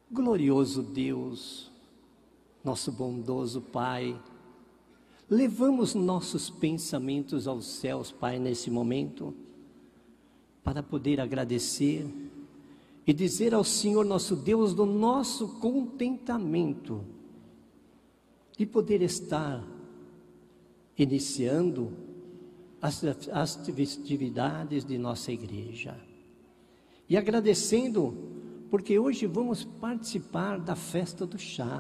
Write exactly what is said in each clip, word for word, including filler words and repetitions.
Glorioso Deus, nosso bondoso Pai, levamos nossos pensamentos aos céus, Pai, nesse momento, para poder agradecer e dizer ao Senhor nosso Deus do nosso contentamento de poder estar iniciando as, as festividades de nossa igreja. E agradecendo, porque hoje vamos participar da festa do chá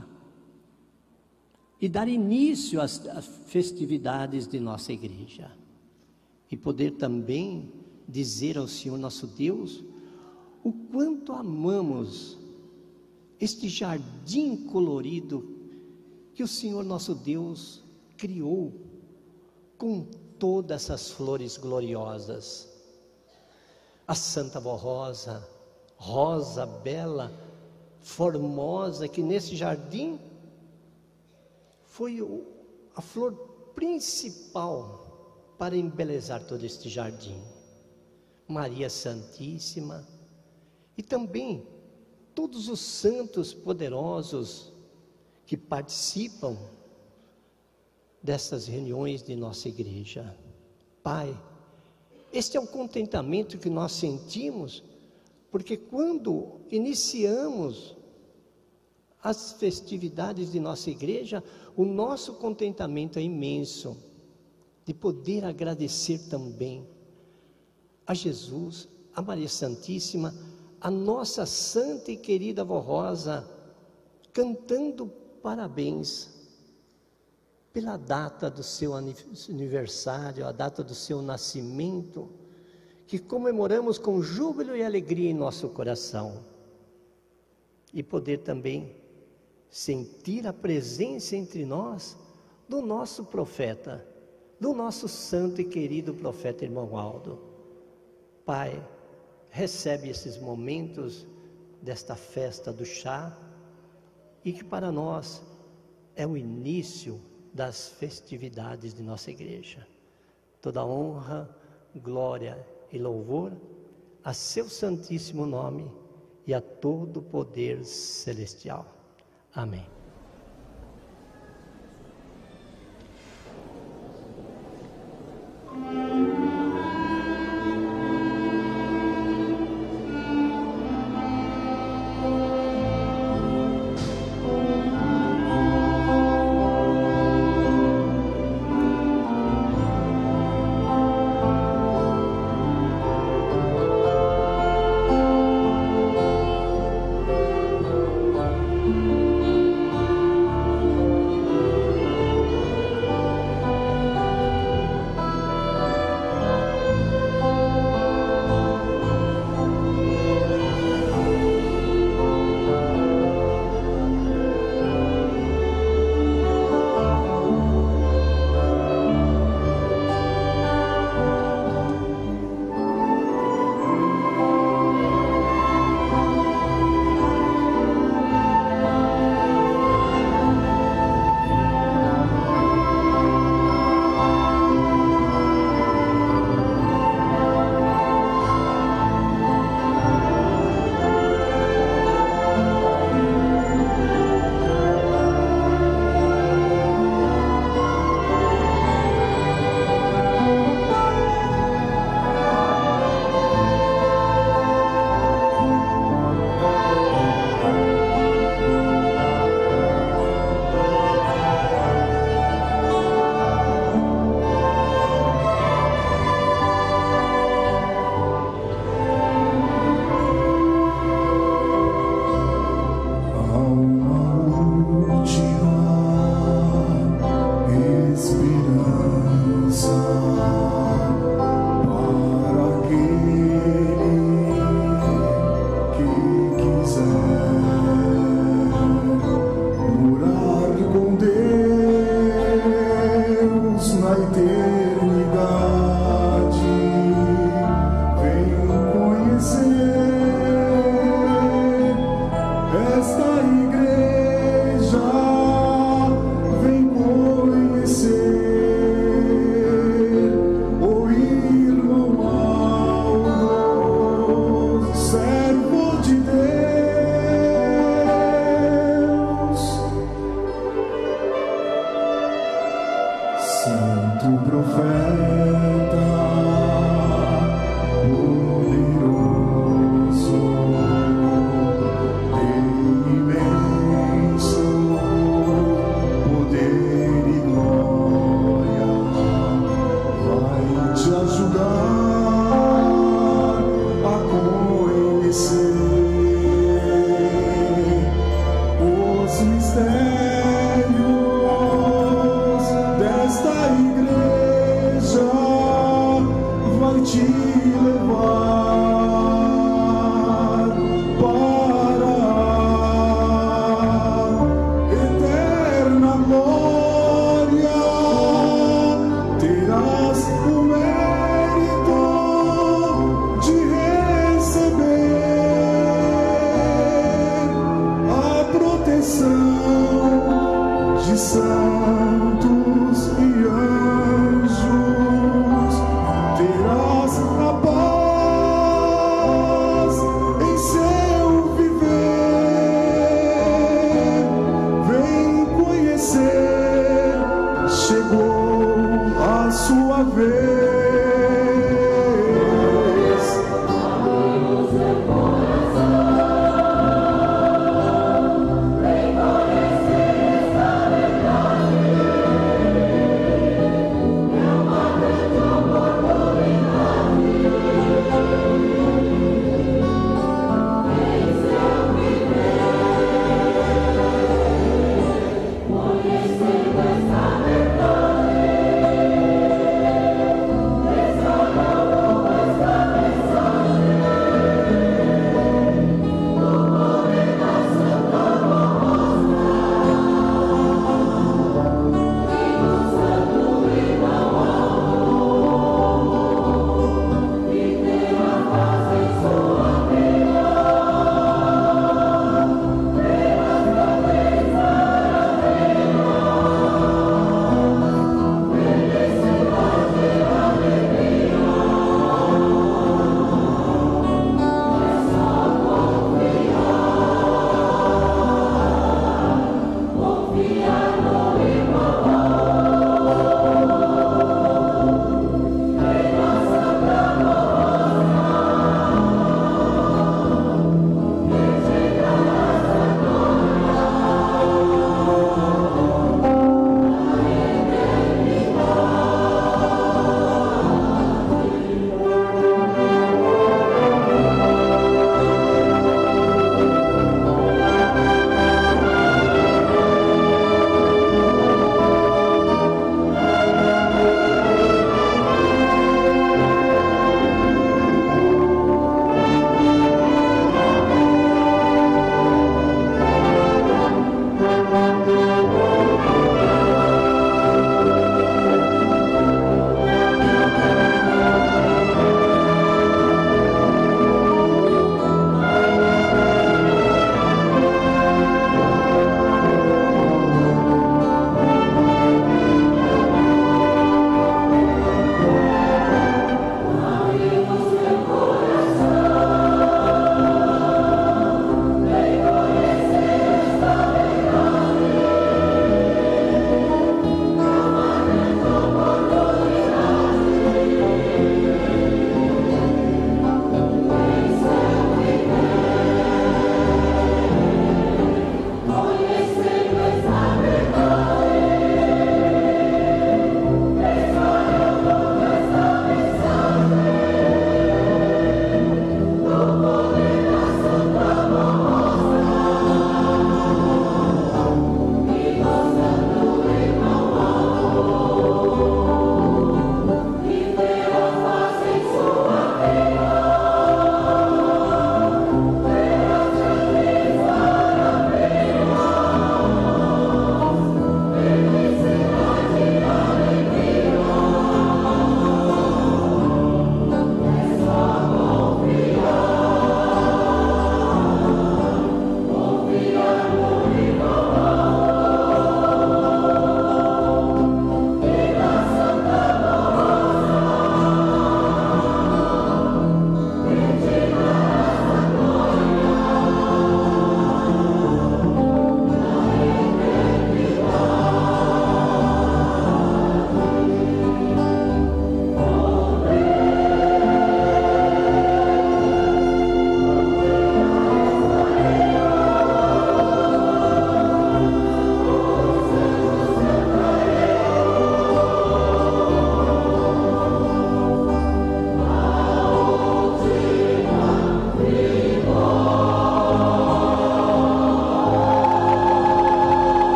e dar início às, às festividades de nossa igreja. E poder também dizer ao Senhor nosso Deus o quanto amamos este jardim colorido que o Senhor nosso Deus criou com todas essas flores gloriosas. A Santa Vó Rosa, rosa bela, formosa, que nesse jardim foi o, a flor principal para embelezar todo este jardim. Maria Santíssima, e também todos os santos poderosos que participam dessas reuniões de nossa igreja. Pai, este é o contentamento que nós sentimos, porque quando iniciamos as festividades de nossa igreja, o nosso contentamento é imenso, de poder agradecer também a Jesus, a Maria Santíssima, a nossa santa e querida Vó Rosa, cantando parabéns pela data do seu aniversário, a data do seu nascimento, que comemoramos com júbilo e alegria em nosso coração. E poder também sentir a presença entre nós do nosso profeta, do nosso santo e querido profeta irmão Aldo. Pai, recebe esses momentos desta festa do chá, e que para nós é o início das festividades de nossa igreja. Toda honra, glória e louvor a seu santíssimo nome e a todo o poder celestial. Amém.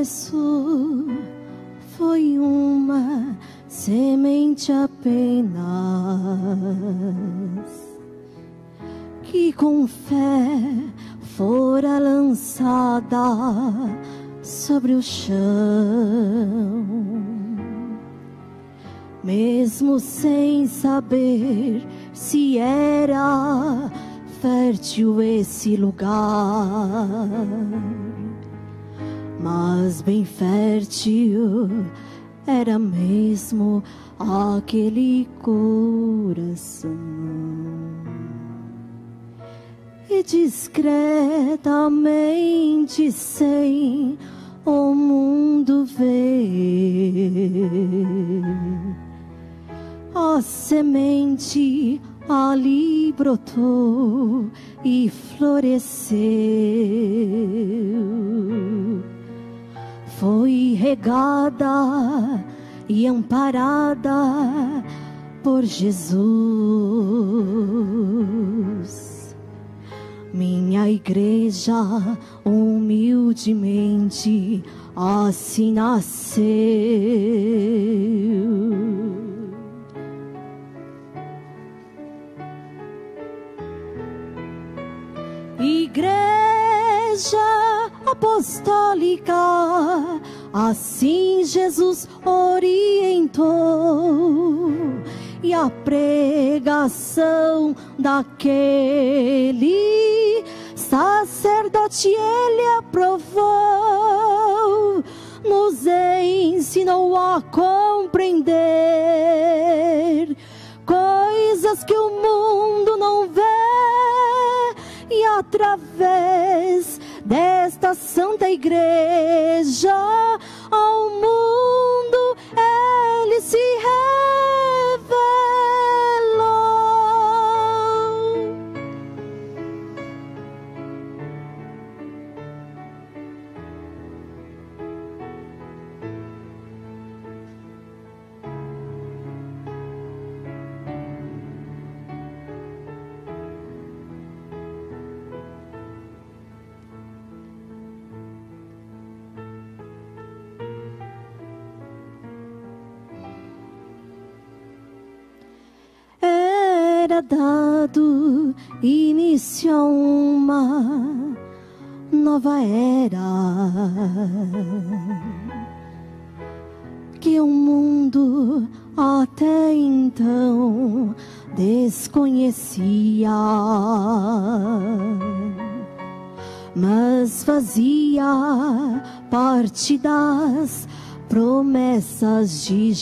começo foi uma semente apenas, que com fé fora lançada sobre o chão. Mesmo sem saber se era fértil esse lugar, mas bem fértil era mesmo aquele coração. E discretamente, sem o mundo ver, a semente ali brotou e floresceu. Foi regada e amparada por Jesus. Minha igreja humildemente assim nasceu. Igreja apostólica, assim Jesus orientou, e a pregação daquele sacerdote ele aprovou, nos ensinou a compreender coisas que o mundo não vê, e através desta santa igreja ao mundo ele se revelou. Era dado início a uma nova era que o mundo até então desconhecia, mas fazia parte das promessas de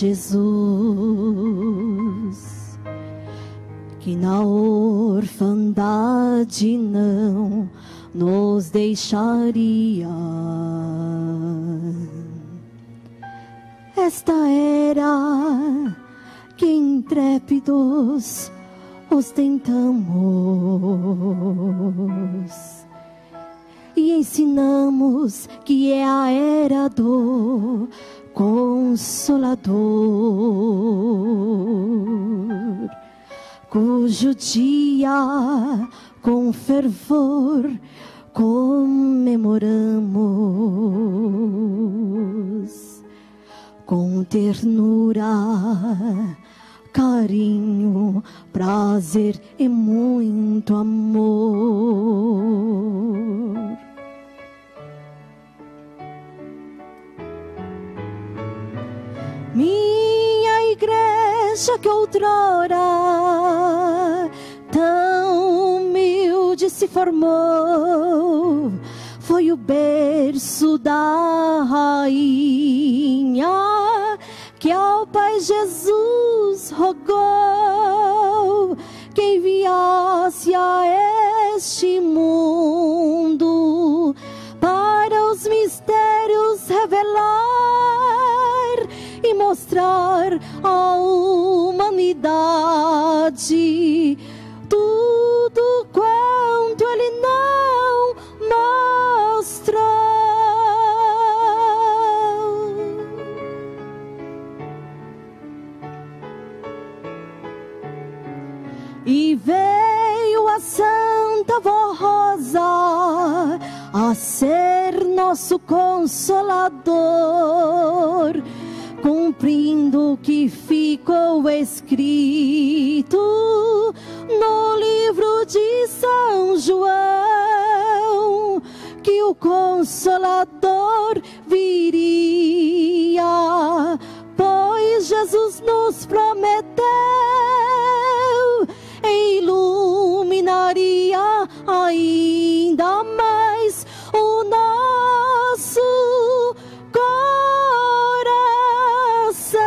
Jesus, que na orfandade não nos deixaria. Esta era que intrépidos ostentamos e ensinamos que é a era do Consolador, cujo dia com fervor comemoramos, com ternura, carinho, prazer e muito amor. Minha igreja que outrora tão humilde se formou, foi o berço da rainha que ao Pai Jesus rogou que enviasse a este mundo para os mistérios revelar e mostrar à humanidade tudo quanto ele não mostrou. E veio a Santa Vó Rosa a ser nossa nosso Consolador, cumprindo o que ficou escrito no livro de São João, que o Consolador viria, pois Jesus nos prometeu, iluminaria ainda mais o nosso coração.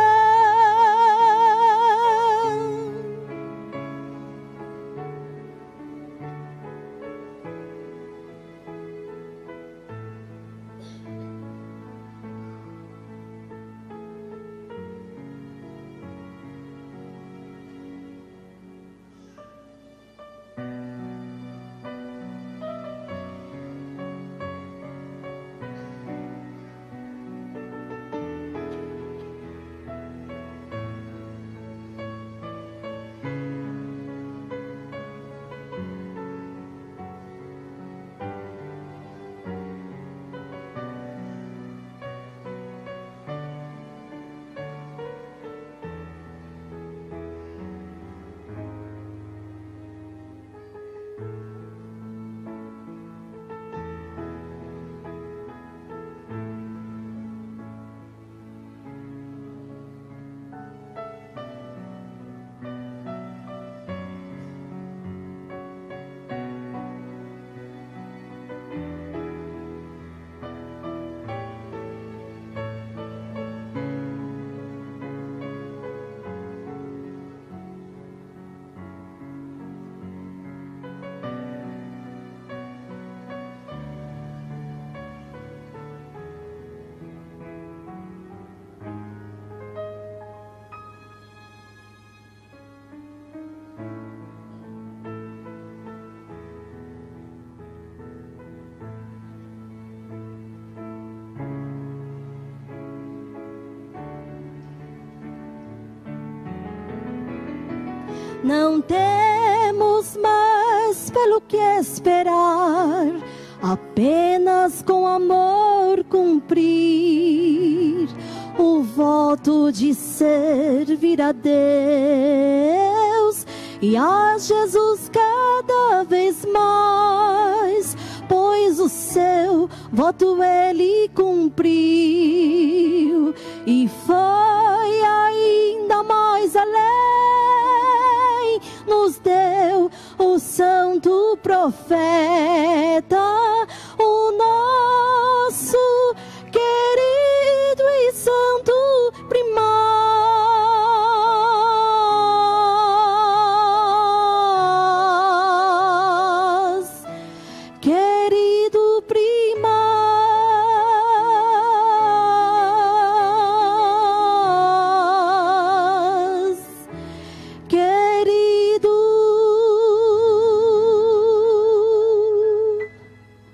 Não temos mais pelo que esperar, apenas com amor cumprir o voto de servir a Deus e a Jesus cada vez mais, pois o seu voto ele cumpriu e foi ainda mais além. Nos deu o santo profeta, o nosso querido e santo primaz, querido primaz, querido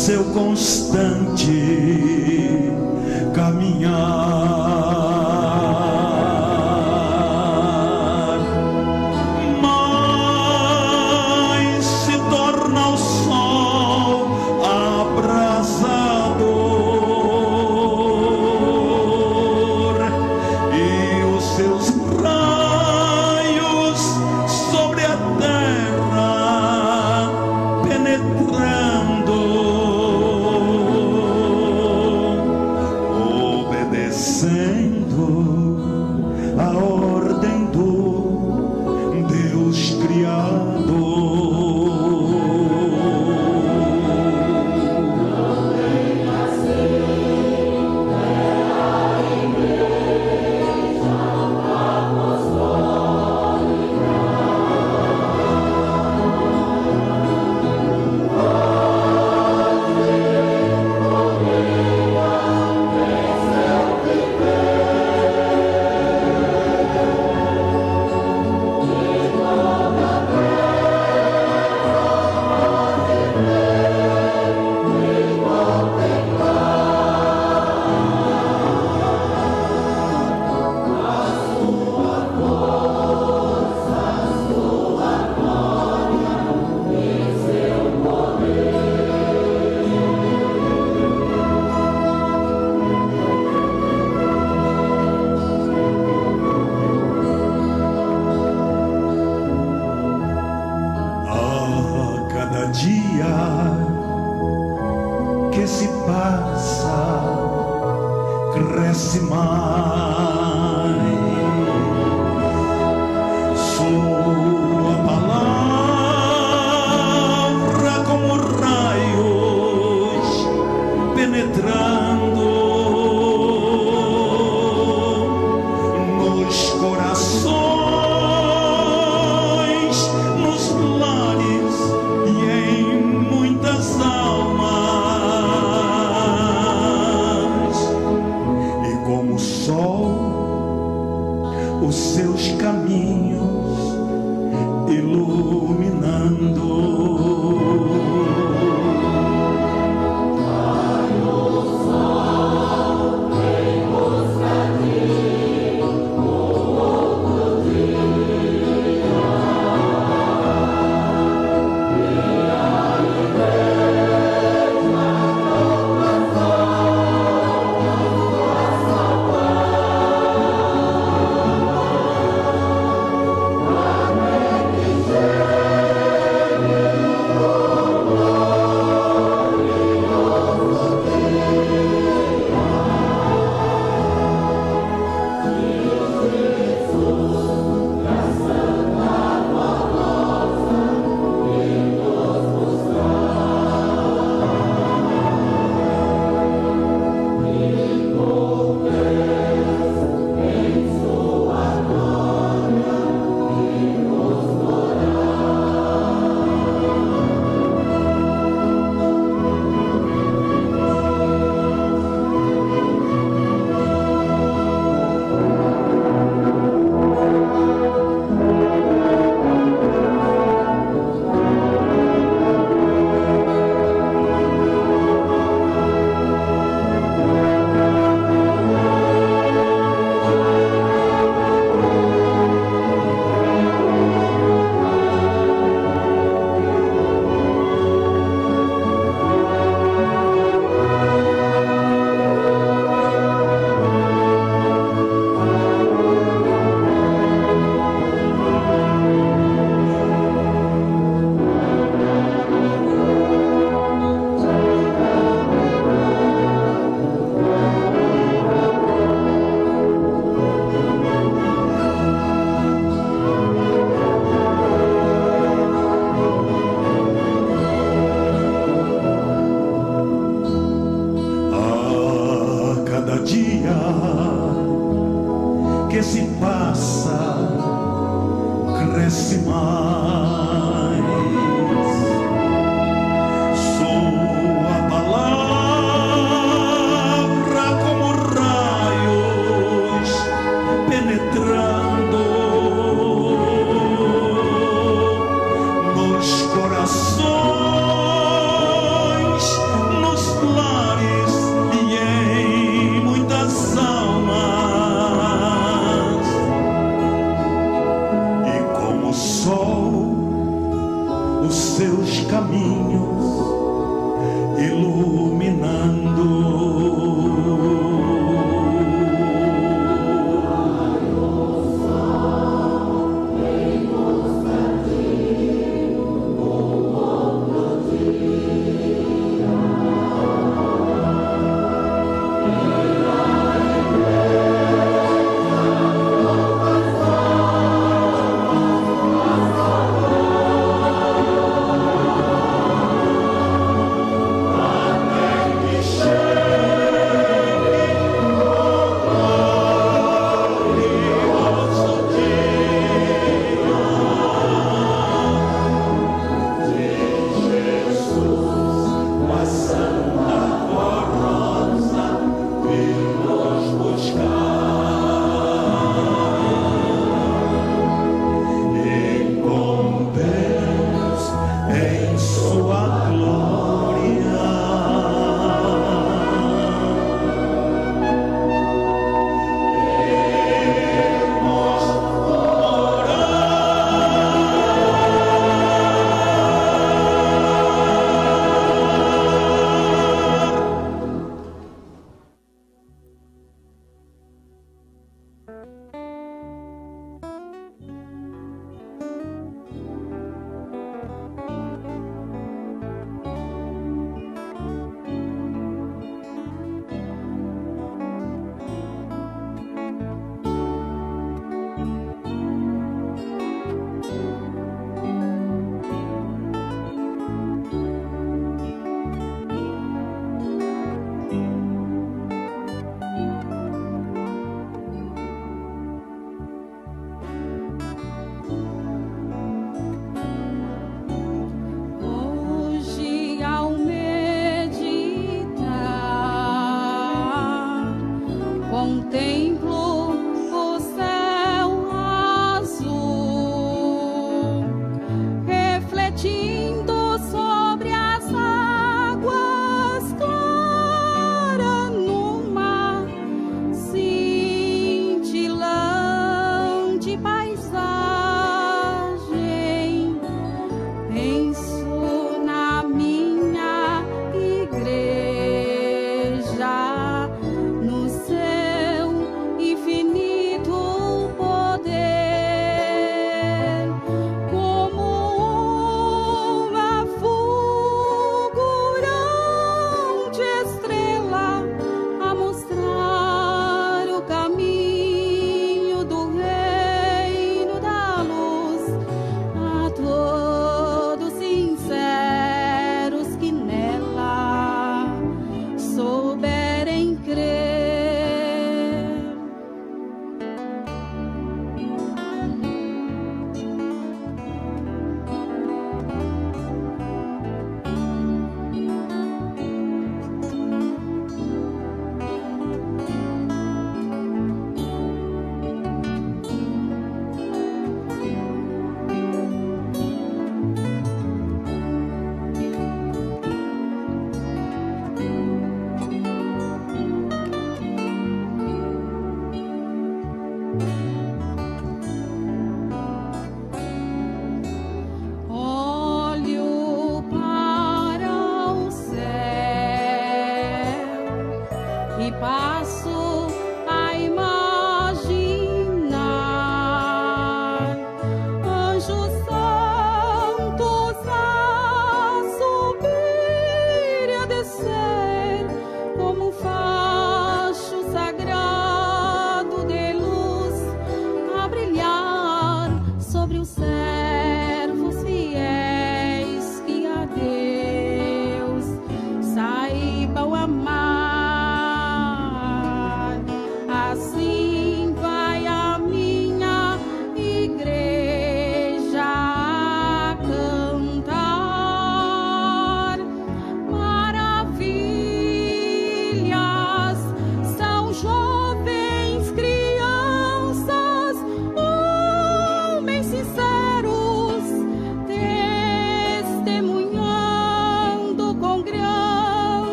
seu constante caminhar, mas se torna o sol abrasador e os seus raios sobre a terra penetrando, obedecendo a ordem do Deus Criador. Que se passa, cresce mais sua palavra como raios penetrando nos corações, nos lares e em muitas almas, e como o sol seus caminhos, iluminando. Cheio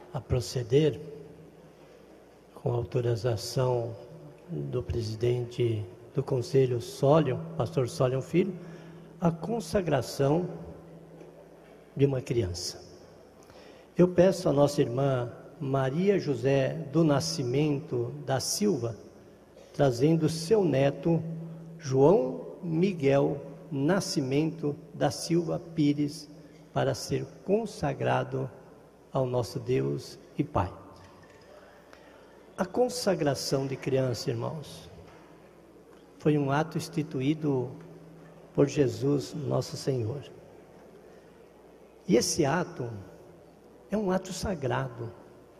a proceder, com autorização do presidente do Conselho Solion, pastor Solion Filho, a consagração de uma criança. Eu peço à nossa irmã Maria José do Nascimento da Silva, trazendo seu neto João Miguel Nascimento da Silva Pires, para ser consagrado ao nosso Deus e Pai. A consagração de criança, irmãos, foi um ato instituído por Jesus, nosso Senhor. E esse ato é um ato sagrado.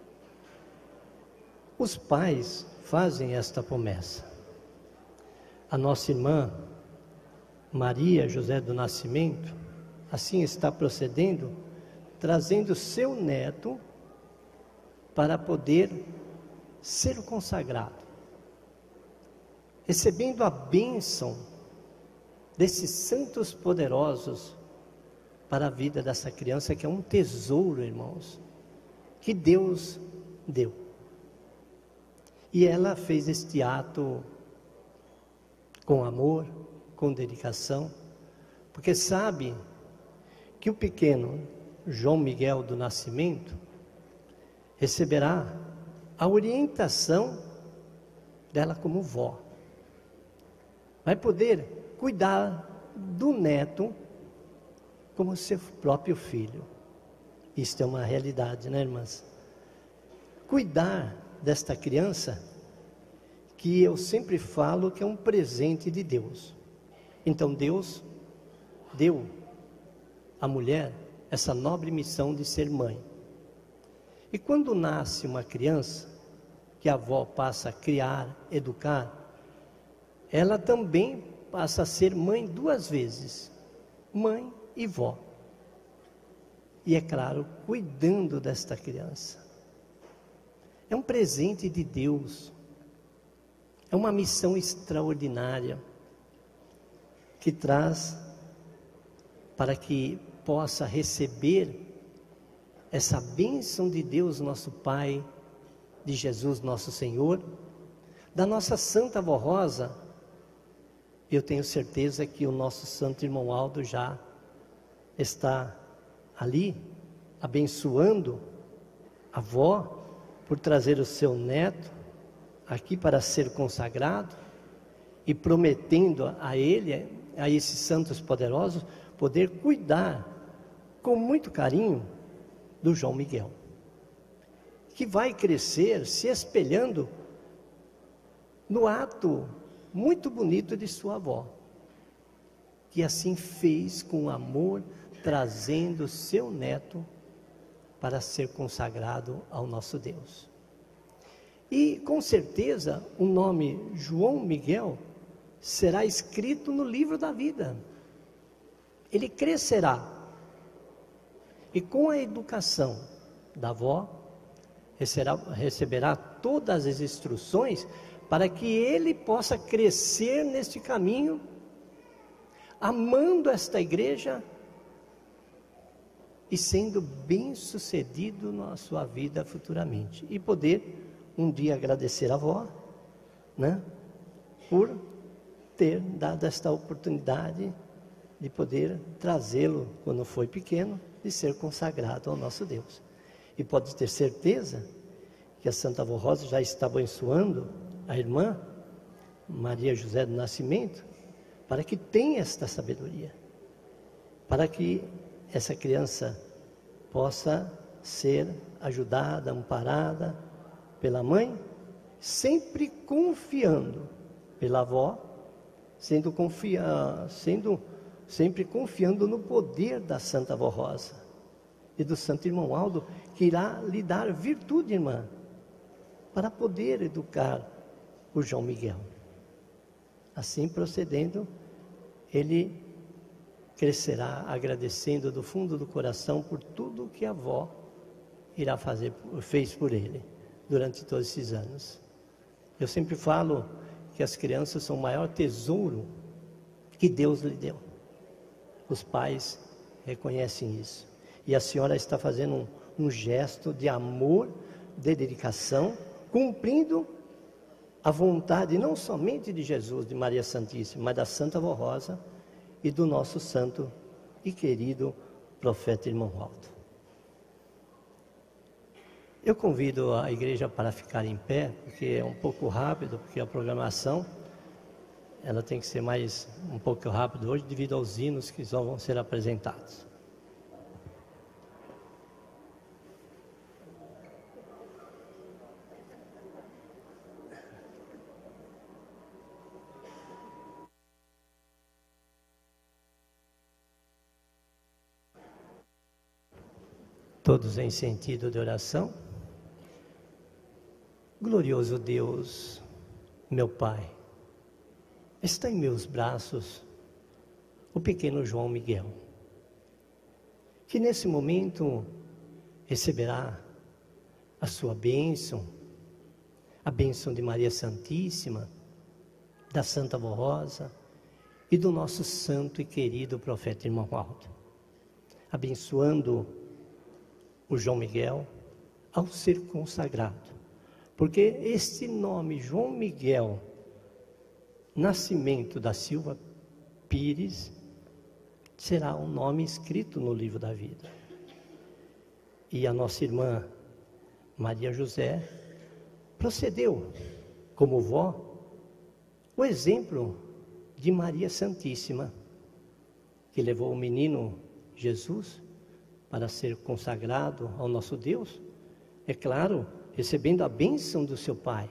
Os pais fazem esta promessa. A nossa irmã Maria José do Nascimento, assim está procedendo, trazendo seu neto para poder ser consagrado, recebendo a bênção desses santos poderosos para a vida dessa criança, que é um tesouro, irmãos, que Deus deu. E ela fez este ato com amor, com dedicação, porque sabe que o pequeno João Miguel do Nascimento receberá a orientação dela como vó. Vai poder cuidar do neto como seu próprio filho. Isto é uma realidade, né, irmãs? Cuidar desta criança, que eu sempre falo que é um presente de Deus. Então Deus deu à mulher essa nobre missão de ser mãe. E quando nasce uma criança, que a avó passa a criar, educar, ela também passa a ser mãe duas vezes, mãe e vó. E é claro, cuidando desta criança. É um presente de Deus, é uma missão extraordinária, que traz para que possa receber essa bênção de Deus, nosso Pai, de Jesus, nosso Senhor, da nossa Santa Avó Rosa. Eu tenho certeza que o nosso Santo Irmão Aldo já está ali, abençoando a avó, por trazer o seu neto aqui para ser consagrado, e prometendo a ele, a esses santos poderosos, poder cuidar com muito carinho do João Miguel, que vai crescer se espelhando no ato muito bonito de sua avó, que assim fez com amor, trazendo seu neto para ser consagrado ao nosso Deus. E com certeza o nome João Miguel será escrito no livro da vida. Ele crescerá, e com a educação da avó, receberá, receberá todas as instruções para que ele possa crescer neste caminho, amando esta igreja e sendo bem sucedido na sua vida futuramente, e poder um dia agradecer a avó, né, por ter dado esta oportunidade de poder trazê-lo, quando foi pequeno, de ser consagrado ao nosso Deus. E pode ter certeza que a Santa Avó Rosa já está abençoando a irmã Maria José do Nascimento, para que tenha esta sabedoria, para que essa criança possa ser ajudada, amparada pela mãe, sempre confiando pela avó, sendo, confia, sendo sempre confiando no poder da Santa Avó Rosa e do Santo Irmão Aldo, que irá lhe dar virtude, irmã, para poder educar o João Miguel. Assim procedendo, ele crescerá agradecendo do fundo do coração por tudo que a avó irá fazer, fez por ele durante todos esses anos. Eu sempre falo que as crianças são o maior tesouro que Deus lhe deu. Os pais reconhecem isso. E a senhora está fazendo um, um gesto de amor, de dedicação, cumprindo a vontade não somente de Jesus, de Maria Santíssima, mas da Santa Avó Rosa e do nosso santo e querido profeta Irmão Waldo. Eu convido a igreja para ficar em pé, porque é um pouco rápido, porque a programação ela tem que ser mais um pouco rápido hoje, devido aos hinos que só vão ser apresentados. Todos em sentido de oração. Glorioso Deus, meu Pai, está em meus braços o pequeno João Miguel, que nesse momento receberá a sua bênção, a bênção de Maria Santíssima, da Santa Avó Rosa e do nosso santo e querido profeta Irmão Waldo, abençoando o João Miguel ao ser consagrado, porque este nome, João Miguel Nascimento da Silva Pires, será um nome escrito no livro da vida. E a nossa irmã Maria José procedeu, como vó, o exemplo de Maria Santíssima, que levou o menino Jesus para ser consagrado ao nosso Deus, é claro, recebendo a bênção do seu pai,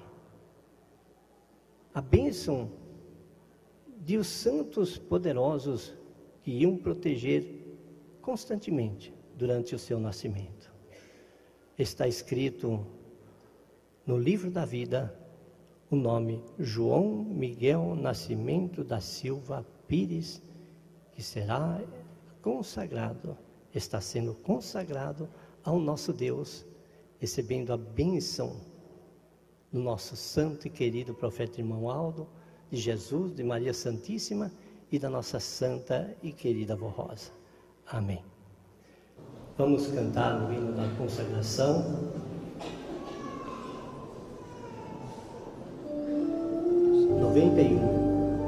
a bênção de os santos poderosos que iam proteger constantemente durante o seu nascimento. Está escrito no livro da vida o nome João Miguel Nascimento da Silva Pires, que será consagrado, está sendo consagrado ao nosso Deus, recebendo a bênção do nosso santo e querido profeta Irmão Waldo, de Jesus, de Maria Santíssima e da nossa santa e querida Avó Rosa. Amém. Vamos cantar o hino da consagração. noventa e um.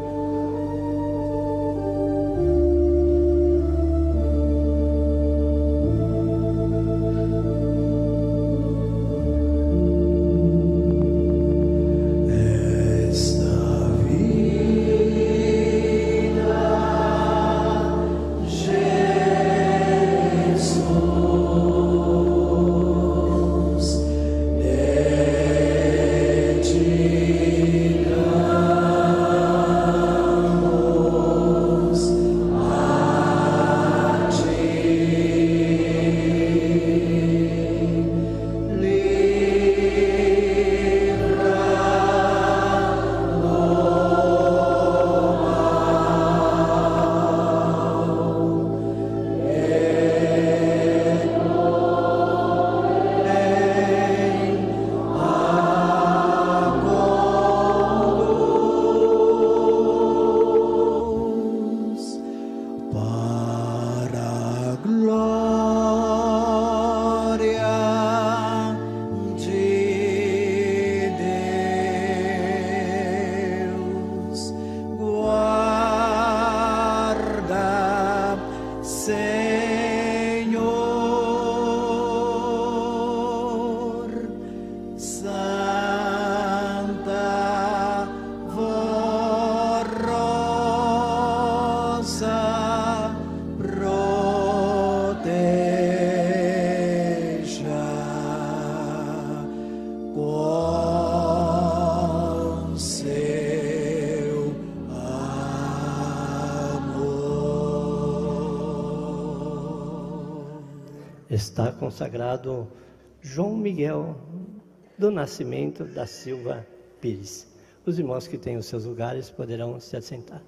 Está consagrado João Miguel do Nascimento da Silva Pires. Os irmãos que têm os seus lugares poderão se assentar.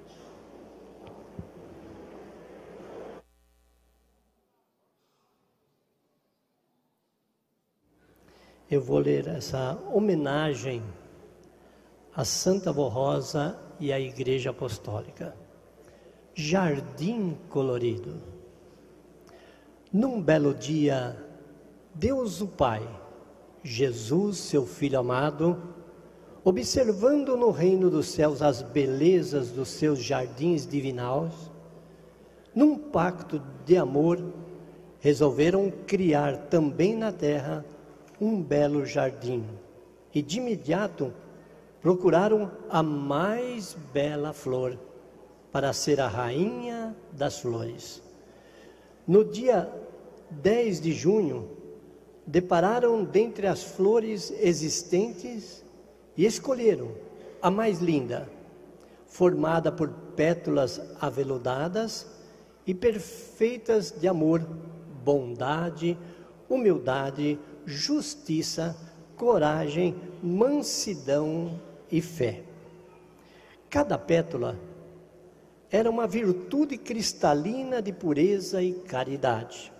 Eu vou ler essa homenagem à Santa Avó Rosa e à Igreja Apostólica. Jardim colorido. Num belo dia Deus o Pai, Jesus, seu Filho amado, observando no reino dos céus as belezas dos seus jardins divinos, num pacto de amor, resolveram criar também na terra um belo jardim. E de imediato procuraram a mais bela flor para ser a rainha das flores. No dia dez de junho, depararam dentre as flores existentes e escolheram a mais linda, formada por pétalas aveludadas e perfeitas de amor, bondade, humildade, justiça, coragem, mansidão e fé. Cada pétala era uma virtude cristalina de pureza e caridade.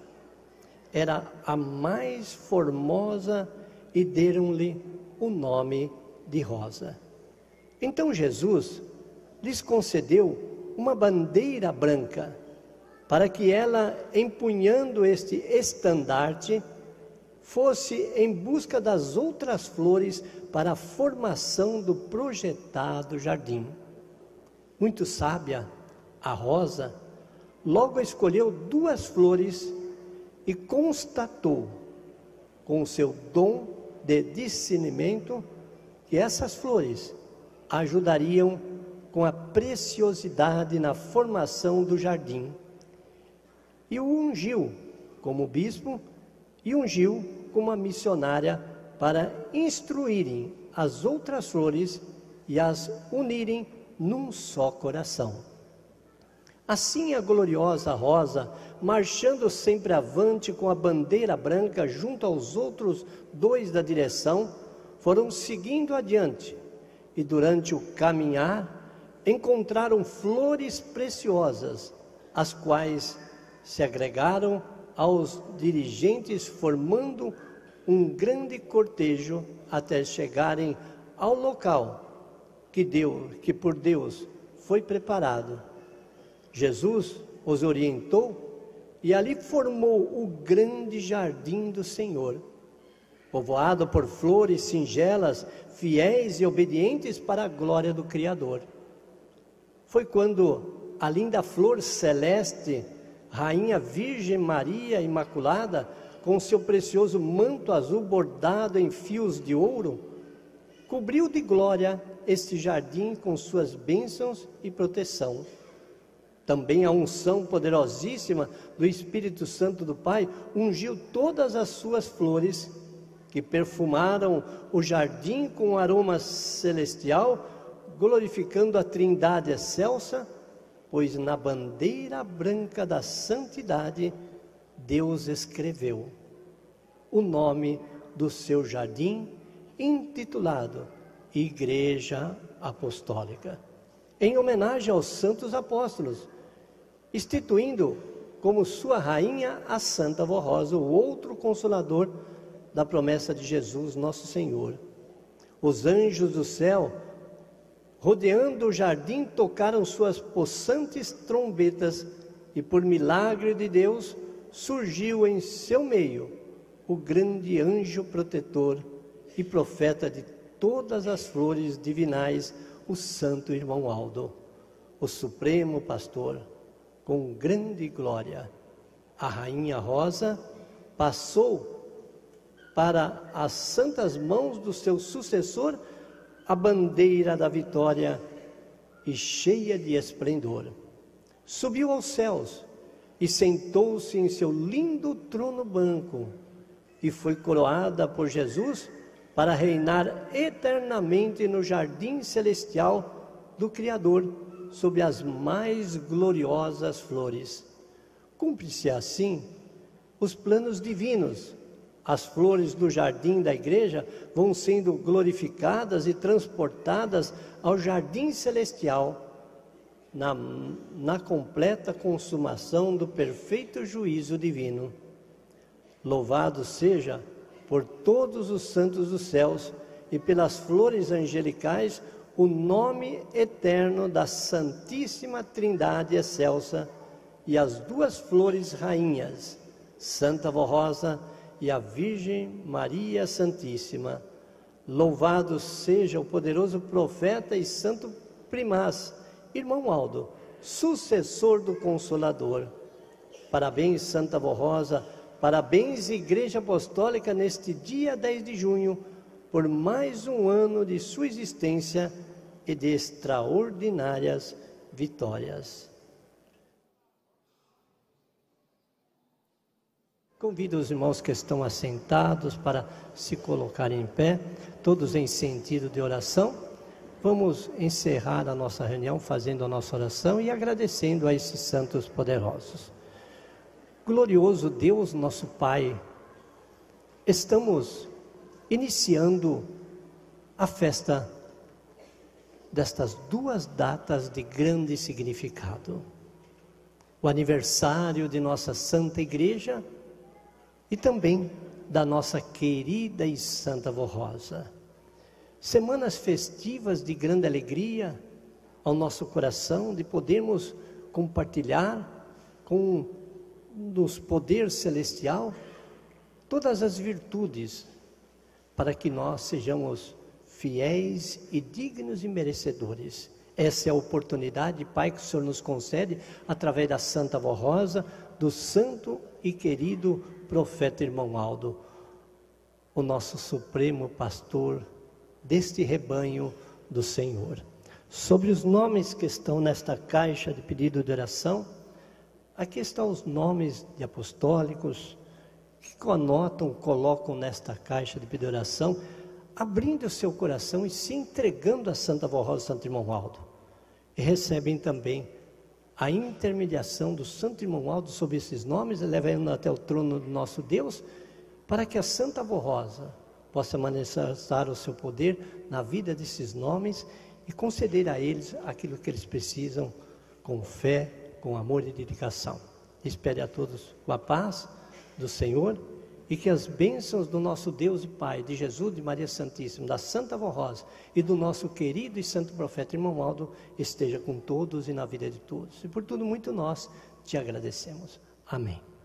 Era a mais formosa e deram-lhe o nome de rosa. Então Jesus lhes concedeu uma bandeira branca, para que ela, empunhando este estandarte, fosse em busca das outras flores para a formação do projetado jardim. Muito sábia, a rosa logo escolheu duas flores e constatou, com o seu dom de discernimento, que essas flores ajudariam com a preciosidade na formação do jardim. E o ungiu como bispo e ungiu como a missionária para instruírem as outras flores e as unirem num só coração. Assim a gloriosa rosa, marchando sempre avante com a bandeira branca junto aos outros dois da direção, foram seguindo adiante e durante o caminhar encontraram flores preciosas, as quais se agregaram aos dirigentes, formando um grande cortejo até chegarem ao local que Deus, que por Deus foi preparado. Jesus os orientou e ali formou o grande jardim do Senhor, povoado por flores singelas, fiéis e obedientes para a glória do Criador. Foi quando a linda flor celeste, Rainha Virgem Maria Imaculada, com seu precioso manto azul bordado em fios de ouro, cobriu de glória este jardim com suas bênçãos e proteção. Também a unção poderosíssima do Espírito Santo do Pai ungiu todas as suas flores, que perfumaram o jardim com um aroma celestial, glorificando a Trindade excelsa, pois na bandeira branca da santidade Deus escreveu o nome do seu jardim, intitulado Igreja Apostólica, em homenagem aos santos apóstolos, instituindo como sua rainha a Santa Vó Rosa, o outro consolador da promessa de Jesus, nosso Senhor. Os anjos do céu, rodeando o jardim, tocaram suas possantes trombetas, e por milagre de Deus, surgiu em seu meio o grande anjo protetor e profeta de todas as flores divinais, o santo irmão Aldo, o supremo pastor. Com grande glória, a rainha Rosa passou para as santas mãos do seu sucessor a bandeira da vitória, e cheia de esplendor, subiu aos céus e sentou-se em seu lindo trono branco, e foi coroada por Jesus para reinar eternamente no jardim celestial do Criador, sobre as mais gloriosas flores. Cumpre-se assim os planos divinos. As flores do jardim da igreja vão sendo glorificadas e transportadas ao jardim celestial, na, na completa consumação do perfeito juízo divino. Louvado seja por todos os santos dos céus e pelas flores angelicais o nome eterno da Santíssima Trindade excelsa, e as duas flores rainhas, Santa Vó Rosa e a Virgem Maria Santíssima. Louvado seja o poderoso profeta e santo primaz, irmão Aldo, sucessor do Consolador. Parabéns, Santa Avó Rosa, parabéns, Igreja Apostólica, neste dia dez de junho, por mais um ano de sua existência e de extraordinárias vitórias. Convido os irmãos que estão assentados para se colocarem em pé, todos em sentido de oração. Vamos encerrar a nossa reunião fazendo a nossa oração e agradecendo a esses santos poderosos. Glorioso Deus, nosso Pai, estamos iniciando a festa destas duas datas de grande significado. O aniversário de nossa Santa Igreja e também da nossa querida e Santa Avó Rosa. Semanas festivas de grande alegria ao nosso coração, de podermos compartilhar com nos poder celestial todas as virtudes, para que nós sejamos fiéis e dignos e merecedores. Essa é a oportunidade, Pai, que o Senhor nos concede através da Santa Avó Rosa, do santo e querido profeta irmão Aldo, o nosso supremo pastor deste rebanho do Senhor. Sobre os nomes que estão nesta caixa de pedido de oração, aqui estão os nomes de apostólicos que anotam, colocam nesta caixa de pedido de oração, abrindo o seu coração e se entregando a Santa Avó Rosa e Santo Irmão Aldo. E recebem também a intermediação do Santo Irmão Aldo sobre esses nomes, levando até o trono do nosso Deus, para que a Santa Avó Rosa possa manifestar o seu poder na vida desses nomes e conceder a eles aquilo que eles precisam, com fé, com amor e dedicação. Espere a todos com a paz do Senhor e que as bênçãos do nosso Deus e Pai, de Jesus, de Maria Santíssima, da Santa Avó Rosa e do nosso querido e santo profeta irmão Aldo esteja com todos e na vida de todos. E por tudo muito nós te agradecemos. Amém.